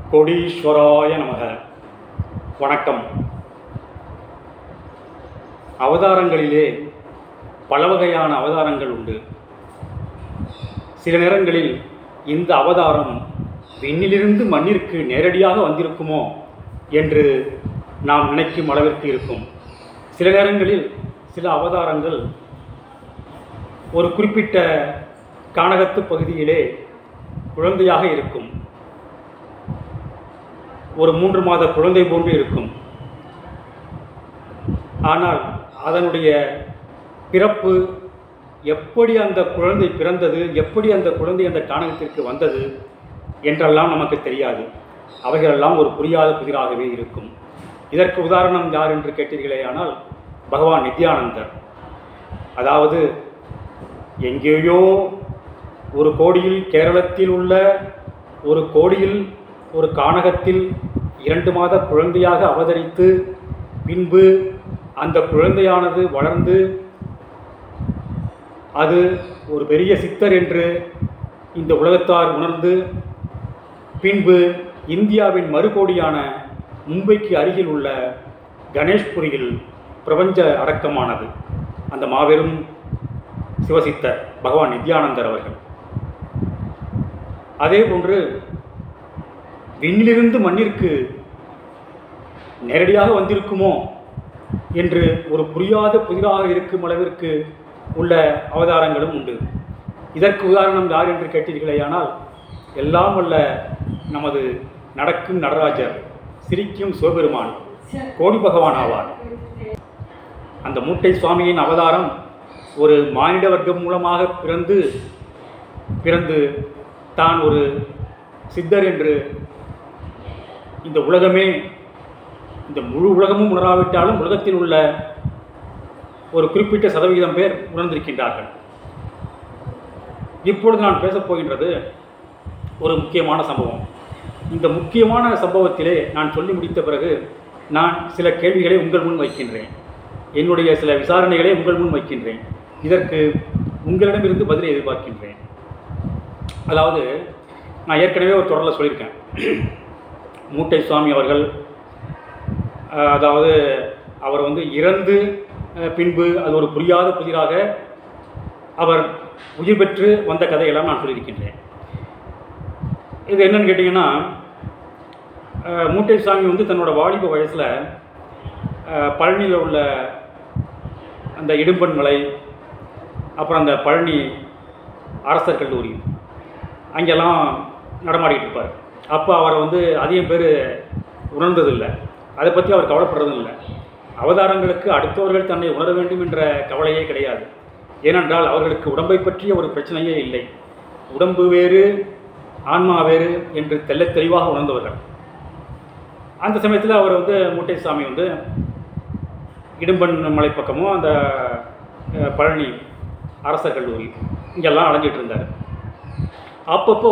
கோடீஸ்வராய நமக. வணக்கம். அவதாரங்களிலே பல வகையான அவதாரங்கள் உண்டு. சில நேரங்களில் இந்த அவதாரம் விண்ணிலிருந்து மண்ணிற்கு நேரடியாக வந்திருக்குமோ என்று நாம் நினைக்கும் அளவிற்கு இருக்கும். சில நேரங்களில் சில அவதாரங்கள் ஒரு குறிப்பிட்ட கானகத்து பகுதியிலே குழந்தையாக இருக்கும். ஒரு 3 மாத குழந்தை போன்று இருக்கும். ஆனால் அதனுடைய பிறப்பு, எப்படி அந்த குழந்தை பிறந்தது, எப்படி அந்த குழந்தை அந்த கானகத்திற்கு வந்தது என்றெல்லாம் நமக்கு தெரியாது. அவைகளெல்லாம் ஒரு புரியாத புதிராகவே இருக்கும். இதற்கு உதாரணம் யார் என்று கேட்டீர்களே, ஆனால் பகவான் நித்யானந்தர். அதாவது எங்கேயோ ஒரு கோடியில், கேரளத்தில் உள்ள ஒரு கோடியில் ஒரு கானகத்தில் 2 மாத குழந்தையாக அவதரித்து, பின்பு அந்த குழந்தையானது வளர்ந்து அது ஒரு பெரிய சித்தர் என்று இந்த உலகத்தார் உணர்ந்து, பின்பு இந்தியாவின் மறுகோடியான மும்பைக்கு அருகில் உள்ள கணேஷ்புரியில் பிரபஞ்ச அடக்கமானது அந்த மாபெரும் சிவசித்தர் பகவான் நித்யானந்தர் அவர்கள். அதே போன்று விண்ணிலிருந்து மண்ணிற்கு நேரடியாக வந்திருக்குமோ என்று ஒரு புரியாத புதிராக இருக்கும் அளவிற்கு உள்ள அவதாரங்களும் உண்டு. இதற்கு உதாரணம் யார் என்று கேட்டீர்களேயானால், எல்லாம் வல்ல நமது நடக்கும் நடராஜர், சிரிக்கும் சிவபெருமான், கோடி பகவான் ஆவார். அந்த மூட்டை சுவாமியின் அவதாரம் ஒரு மானிட வர்க்கம் மூலமாக பிறந்து தான் ஒரு சித்தர் என்று இந்த உலகமே, இந்த முழு உலகமும் உணராவிட்டாலும் உலகத்தில் உள்ள ஒரு குறிப்பிட்ட சதவிகிதம் பேர் உணர்ந்திருக்கின்றார்கள். இப்பொழுது நான் பேசப் போகின்றது ஒரு முக்கியமான சம்பவம். இந்த முக்கியமான சம்பவத்திலே நான் சொல்லி முடித்த பிறகு நான் சில கேள்விகளை உங்கள் முன் வைக்கின்றேன். என்னுடைய சில விசாரணைகளை உங்கள் முன் வைக்கின்றேன். இதற்கு உங்களிடமிருந்து பதிலை எதிர்பார்க்கின்றேன். அதாவது, நான் ஏற்கனவே ஒரு தொடரில் சொல்லியிருக்கேன். மூட்டை சுவாமி அவர்கள், அதாவது அவர் இறந்து பின்பு அது ஒரு புரியாத புதிராக அவர் உயிர் பெற்று வந்த கதையெல்லாம் நான் சொல்லியிருக்கின்றேன். இது என்னன்னு கேட்டிங்கன்னா, மூட்டை சுவாமி தன்னோட வாலிப வயசில் பழனியில் உள்ள அந்த இடும்பன் மலை, அப்புறம் அந்த பழனி அரசர் கல்லூரி, அங்கெல்லாம் நடமாடிக்கிட்டு இருப்பார். அப்போ அவரை அதிகம் பேர் உணர்ந்ததில்லை. அதை பற்றி அவர் கவலைப்படுறதும் இல்லை. அவதாரங்களுக்கு அடுத்தவர்கள் தன்னை உணர வேண்டும் என்ற கவலையே கிடையாது. ஏனென்றால் அவர்களுக்கு உடம்பை பற்றிய ஒரு பிரச்சனையே இல்லை. உடம்பு வேறு, ஆன்மா வேறு என்று தெள்ளத் தெளிவாக உணர்ந்தவர்கள். அந்த சமயத்தில் அவர் மூட்டை சாமி இடும்பன் மலை பக்கமும் அந்த பழனி அரசர் கல்லூரி இங்கெல்லாம் அலைஞ்சிட்டு இருந்தார். அப்பப்போ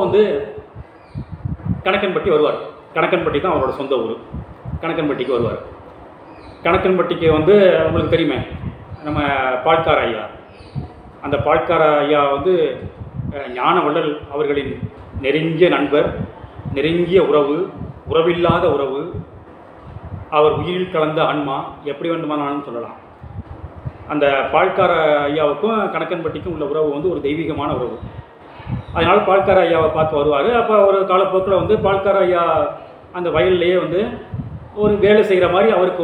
கணக்கன்பட்டி வருவார். கணக்கன்பட்டி தான் அவரோட சொந்த ஊர். கணக்கன்பட்டிக்கு வருவார். கணக்கன்பட்டிக்கு உங்களுக்கு தெரியுமே, நம்ம பால்கார ஐயா. அந்த பால்கார ஐயா ஞானவள்ளல் அவர்களின் நெருங்கிய நண்பர், நெருங்கிய உறவு, உறவில்லாத உறவு, அவர் உயிரில் கலந்த ஆன்மா, எப்படி வேண்டுமானாலும் சொல்லலாம். அந்த பால்கார ஐயாவுக்கும் கணக்கன்பட்டிக்கும் உள்ள உறவு ஒரு தெய்வீகமான உறவு. அதனால் பால்கார ஐயாவை பார்த்து வருவார். அப்போ ஒரு காலப்போக்கில் பால்கார ஐயா அந்த வயல்லையே ஒரு வேலை செய்கிற மாதிரி அவருக்கு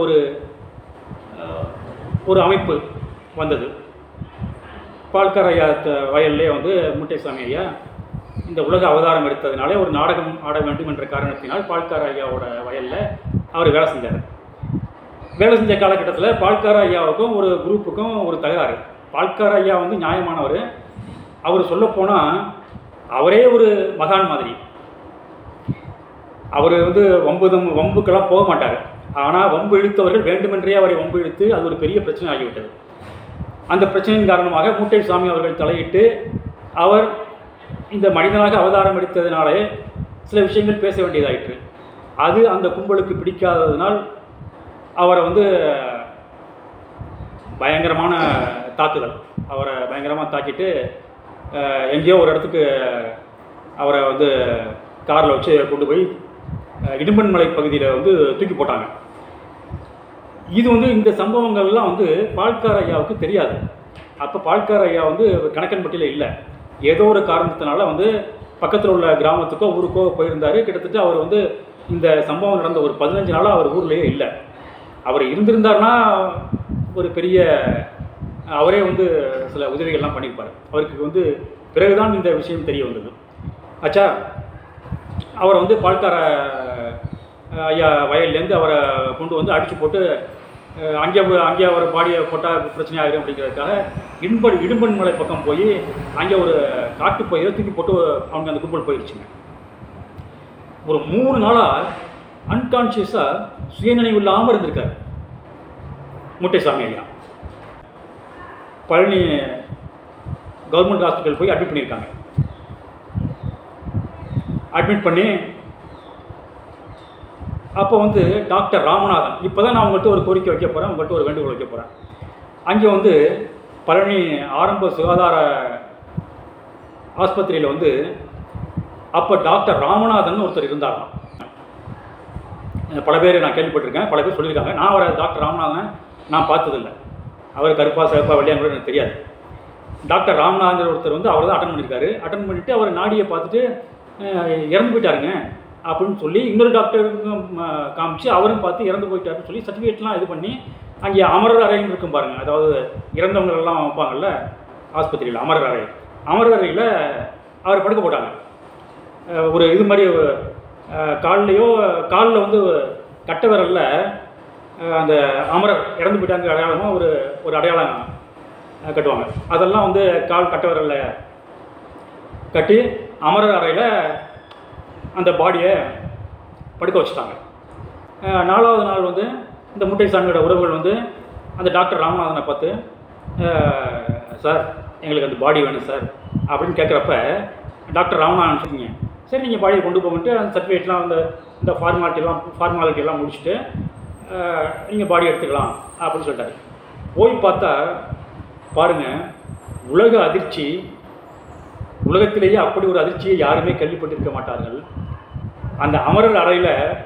ஒரு அமைப்பு வந்தது. பால்கார ஐயா வயல்லே மூட்டைசாமி ஐயா இந்த உலக அவதாரம் எடுத்ததுனாலே ஒரு நாடகம் ஆட வேண்டும் என்ற காரணத்தினால் பால்கார ஐயாவோட வயலில் அவர் வேலை செஞ்சார். வேலை செஞ்ச காலகட்டத்தில் பால்கார ஐயாவுக்கும் ஒரு குரூப்புக்கும் ஒரு தகராறு. பால்கார ஐயா நியாயமானவர். அவர் சொல்லப்போனால் அவரே ஒரு மகான் மாதிரி. அவர் வம்புக்கெல்லாம் போக மாட்டார். ஆனால் வம்பு இழுத்தவர்கள் வேண்டுமென்றே அவரை வம்பு இழுத்து அது ஒரு பெரிய பிரச்சனை ஆகிவிட்டது. அந்த பிரச்சனையின் காரணமாக மூட்டை சாமி அவர்கள் தலையிட்டு அவர் இந்த மனிதனாக அவதாரம் எடுத்ததினாலே சில விஷயங்கள் பேச வேண்டியதாயிற்று. அது அந்த கும்பலுக்கு பிடிக்காததினால் அவரை பயங்கரமான தாக்குதல், அவரை பயங்கரமாக தாக்கிட்டு எங்கேயோ ஒரு இடத்துக்கு அவரை காரில் வச்சு கொண்டு போய் இடும்பன்மலை பகுதியில் வந்து தூக்கி போட்டாங்க. இது வந்து இந்த சம்பவங்கள்லாம் வந்து பால்கார ஐயாவுக்கு தெரியாது. அப்போ பால்கார ஐயா வந்து கணக்கன்பட்டியில் இல்லை. ஏதோ ஒரு காரணத்தினால வந்து பக்கத்தில் உள்ள கிராமத்துக்கோ ஊருக்கோ போயிருந்தார். கிட்டத்தட்ட அவர் வந்து இந்த சம்பவம் நடந்த ஒரு 15 நாளாக அவர் ஊர்லேயே இல்லை. அவர் இருந்திருந்தார்னா ஒரு பெரிய அவரே வந்து சில உதவிகள்லாம் பண்ணியிருப்பார். அவருக்கு வந்து பிறகுதான் இந்த விஷயம் தெரிய வந்தது. ஆச்சா, அவரை வந்து பால்கார ஐயா வயல்லேருந்து அவரை கொண்டு வந்து அடித்து போட்டு அங்கே அவர் பாடியை போட்டால் பிரச்சனை ஆகிடும் அப்படிங்கிறதுக்காக இடும்பன்மலை பக்கம் போய் அங்கே ஒரு காட்டு பயிரை தூக்கி போட்டு அவங்க அந்த கும்பல் போயிடுச்சுங்க. ஒரு 3 நாளாக அன்கான்ஷியஸாக சுயநினைவு இல்லாமல் இருந்திருக்கார் முட்டைசாமி ஐயா. பழனி கவர்மெண்ட் ஹாஸ்பிட்டல் போய் அட்மிட் பண்ணியிருக்காங்க. அட்மிட் பண்ணி அப்போ வந்து டாக்டர் ராமநாதன், இப்போ தான் நான் உங்கள்கிட்ட ஒரு கோரிக்கை வைக்க போகிறேன், உங்கள்கிட்ட ஒரு வேண்டுகோள் வைக்க போகிறேன். அங்கே வந்து பழனி ஆரம்ப சுகாதார ஆஸ்பத்திரியில் வந்து அப்போ டாக்டர் ராமநாதன் ஒருத்தர் இருந்தாராம். பல பேர் நான் கேள்விப்பட்டிருக்கேன், பல பேர் சொல்லியிருக்காங்க. நான் அவரை டாக்டர் ராமநாதனை நான் பார்த்ததில்லை. அவர் கருப்பா சிவப்பா வெள்ளையான்னு கூட எனக்கு தெரியாது. டாக்டர் ராமநாதன் ஒருத்தர் வந்து அவர் தான் அட்டன் பண்ணியிருக்காரு. அட்டன் பண்ணிவிட்டு அவர் நாடியை பார்த்துட்டு இறந்து போயிட்டாருங்க அப்படின்னு சொல்லி இன்னொரு டாக்டருக்கும் காமிச்சு அவரும் பார்த்து இறந்து போயிட்டாருன்னு சொல்லி சர்டிஃபிகேட்லாம் இது பண்ணி அங்கே அமரர் அறைன்னு இருக்கும் பாருங்கள். அதாவது இறந்தவங்களெல்லாம் வைப்பாங்கள்ல ஆஸ்பத்திரியில் அமரர் அறை. அமரர் அறையில் அவர் படுக்க போட்டாங்க. ஒரு இது மாதிரி காலில் வந்து கட்டை விரலில் அந்த அமரர் இறந்து போயிட்டாங்க அடையாளமாக ஒரு அடையாளம் கட்டுவாங்க. அதெல்லாம் வந்து கால் கட்டை விரலில் கட்டி அமரர் அறையில் அந்த பாடியை படுக்க வச்சுட்டாங்க. 4வது நாள் வந்து இந்த முட்டைசாமியோட உறவுகள் வந்து அந்த டாக்டர் ராமநாதனை பார்த்து, சார் எங்களுக்கு அந்த பாடி வேணும் சார் அப்படின்னு கேட்குறப்ப டாக்டர் ராமநாதன் சொன்னீங்க, சரி நீங்கள் பாடியை கொண்டு போகிட்டு அந்த சர்டிஃபிகேட்லாம் இந்த ஃபார்மாலிட்டியெல்லாம் முடிச்சுட்டு நீங்கள் பாடி எடுத்துக்கலாம் அப்படின்னு சொல்லிட்டாரு. போய் பார்த்தா பாருங்கள், உலக அதிர்ச்சி, உலகத்திலேயே அப்படி ஒரு அதிர்ச்சியை யாருமே கேள்விப்பட்டிருக்க மாட்டார்கள். அந்த அமரர் அறையில்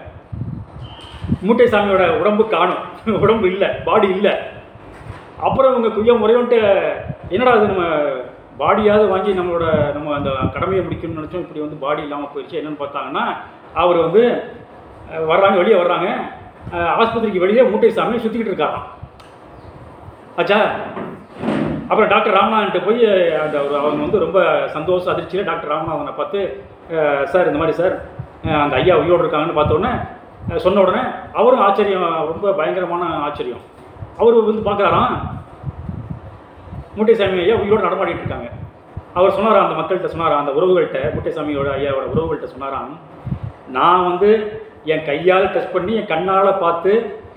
மூட்டைசாமியோட உடம்பு காணும், உடம்பு இல்லை, பாடி இல்லை. அப்புறம் இவங்க குய்ய முறையோன்ட்டு என்னடா அது நம்ம பாடியாவது வாங்கி நம்ம அந்த கடமையை முடிக்கணும்னு நினச்சோம், இப்படி வந்து பாடி இல்லாமல் போயிடுச்சு. என்னென்னு பார்த்தாங்கன்னா அவர் வந்து வெளியே வர்றாங்க, ஆஸ்பத்திரிக்கு வெளியே மூட்டைசாமி சுற்றிக்கிட்டு இருக்காராம். ஆச்சா, அப்புறம் டாக்டர் ராமநாதன்கிட்ட போய் அவங்க வந்து ரொம்ப சந்தோஷம் அதிர்ச்சியில் டாக்டர் ராமநாதனை பார்த்து, சார் இந்த மாதிரி சார் அந்த ஐயா உயிரோடு இருக்காங்கன்னு பார்த்தோன்னே சொன்ன உடனே அவரும் ஆச்சரியம், ரொம்ப பயங்கரமான ஆச்சரியம். அவர் வந்து பார்க்குறாராம், முட்டைசாமி ஐயா உயிரோடு நடமாடிட்டு இருக்காங்க. அவர் சொன்னாராம், அந்த மக்கள்கிட்ட சொன்னாராம், அந்த உறவுகள்கிட்ட, முட்டைசாமியோட ஐயாவோட உறவுகள்கிட்ட சொன்னாராம், நான் வந்து என் கையால் டெஸ்ட் பண்ணி என் கண்ணால் பார்த்து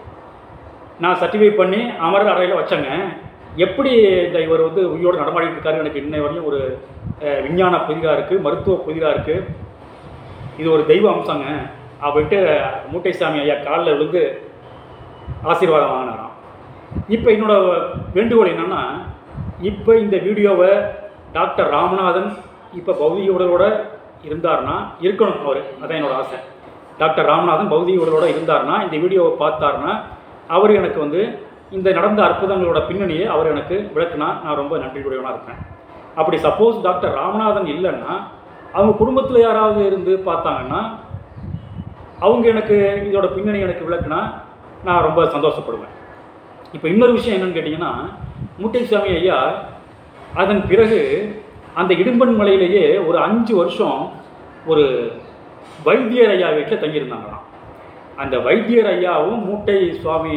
நான் சர்டிஃபை பண்ணி அமரர் அறையில் வச்சேங்க. எப்படி இவர் வந்து உயிரோடு நடமாடிட்டு இருக்காரு எனக்கு இன்னை வரையும் ஒரு விஞ்ஞான புதிராக இருக்குது, மருத்துவ புதிராக இருக்குது, இது ஒரு தெய்வ அம்சங்க அப்படின்ட்டு மூட்டைசாமி ஐயா காலில் விழுந்து ஆசீர்வாதம் வாங்கினாராம். இப்போ என்னோட வேண்டுகோள் என்னென்னா, இப்போ இந்த வீடியோவை டாக்டர் ராமநாதன் இப்போ பௌதிக உடலோடு இருந்தார்னா இருக்கணும், அவர் அதான் என்னோட ஆசை. டாக்டர் ராமநாதன் பௌதிக உடலோடு இருந்தார்னா இந்த வீடியோவை பார்த்தாருன்னா அவர் எனக்கு வந்து இந்த நடந்த அற்புதங்களோட பின்னணியை அவர் எனக்கு விளக்குனா நான் ரொம்ப நன்றியுடையவனாக இருப்பேன். அப்படி சப்போஸ் டாக்டர் ராமநாதன் இல்லைன்னா அவங்க குடும்பத்தில் யாராவது இருந்து பார்த்தாங்கன்னா அவங்க எனக்கு இதோட பின்னணி எனக்கு விளக்குனா நான் ரொம்ப சந்தோஷப்படுவேன். இப்போ இன்னொரு விஷயம் என்னென்னு கேட்டிங்கன்னா, முட்டைசாமி ஐயா அதன் பிறகு அந்த இடும்பன்மலையிலேயே ஒரு 5 வருஷம் ஒரு வைத்தியர் ஐயா வீட்டில் தங்கியிருந்தாங்களாம். அந்த வைத்தியர் ஐயாவும் மூட்டை சுவாமி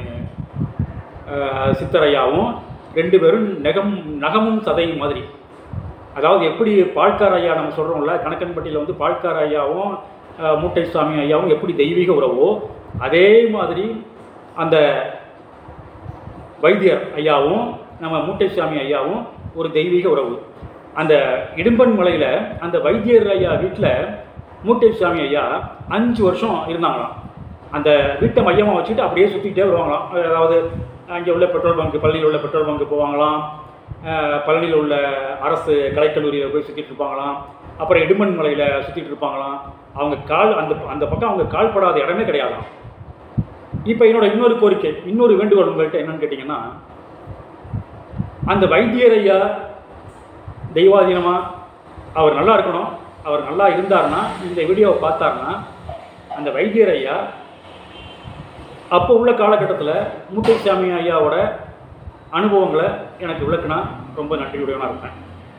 சித்தரையாவும் 2 பேரும் நகமும் சதையும் மாதிரி. அதாவது எப்படி பால்கார ஐயா நம்ம சொல்கிறோம்ல, கணக்கன்பட்டியில் வந்து பால்கார ஐயாவும் மூட்டை சுவாமி ஐயாவும் எப்படி தெய்வீக உறவோ அதே மாதிரி அந்த வைத்தியர் ஐயாவும் நம்ம மூட்டை சுவாமி ஐயாவும் ஒரு தெய்வீக உறவு. அந்த இடும்பன்மலையில் அந்த வைத்தியர் ஐயா வீட்டில் மூட்டை சுவாமி ஐயா 5 வருஷம் இருந்தாங்களாம். அந்த வீட்டை மையமாக வச்சுட்டு அப்படியே சுற்றிக்கிட்டே வருவாங்களாம். அதாவது அங்கே உள்ள பெட்ரோல் பங்கு, பழனியில் உள்ள பெட்ரோல் பங்கு போவாங்களாம், பழனியில் உள்ள அரசு கலைக்கல்லூரியில் போய் சுற்றிட்டு இருப்பாங்களாம், அப்புறம் இடுமன் மலையில் சுற்றிட்டு இருப்பாங்களாம். அவங்க கால் அந்த பக்கம் அவங்க கால் படாத இடமே கிடையாதாம். இப்போ என்னோட இன்னொரு கோரிக்கை, இன்னொரு வேண்டுகோள் உங்கள்கிட்ட என்னன்னு கேட்டிங்கன்னா, அந்த வைத்தியர் ஐயா தெய்வாதீனமாக அவர் நல்லா இருக்கணும். அவர் நல்லா இருந்தார்னா, இந்த வீடியோவை பார்த்தாருன்னா, அந்த வைத்தியர் ஐயா அப்போ உள்ள காலகட்டத்தில் முத்துசாமி ஐயாவோட அனுபவங்களை எனக்கு விளக்குனா ரொம்ப நன்றியுடையவனாக இருப்பேன்.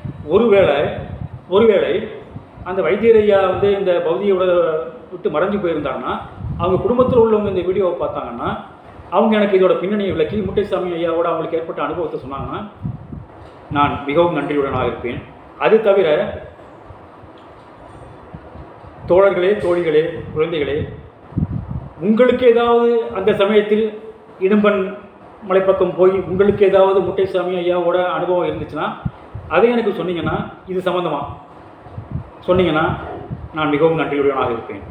ஒருவேளை அந்த வைத்தியர் ஐயா வந்து இந்த பௌதியோட விட்டு மறைஞ்சு போயிருந்தாங்கன்னா, அவங்க குடும்பத்தில் உள்ளவங்க இந்த வீடியோவை பார்த்தாங்கன்னா, அவங்க எனக்கு இதோட பின்னணியை விளக்கி முத்துசாமி ஐயாவோட அவங்களுக்கு ஏற்பட்ட அனுபவத்தை சொன்னாங்கன்னா நான் மிகவும் நன்றியுடனாக இருப்பேன். அது தவிர தோழர்களே, தோழிகளே, குழந்தைகளே, உங்களுக்கு ஏதாவது அந்த சமயத்தில் இடும்பன் மலைப்பக்கம் போய் உங்களுக்கு ஏதாவது முத்துசாமி ஐயாவோட அனுபவம் இருந்துச்சுன்னா அதை எனக்கு சொன்னீங்கன்னா, இது சம்மந்தமாக சொன்னீங்கன்னா நான் மிகவும் நன்றியுடனாக இருப்பேன்.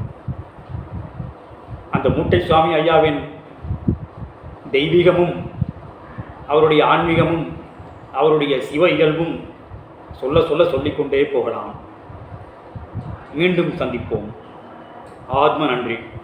அந்த முத்துசாமி ஐயாவின் தெய்வீகமும் அவருடைய ஆன்மீகமும் அவருடைய சிவ இயல்பும் சொல்லிக்கொண்டே போகலாம். மீண்டும் சந்திப்போம். ஆத்ம நன்றி.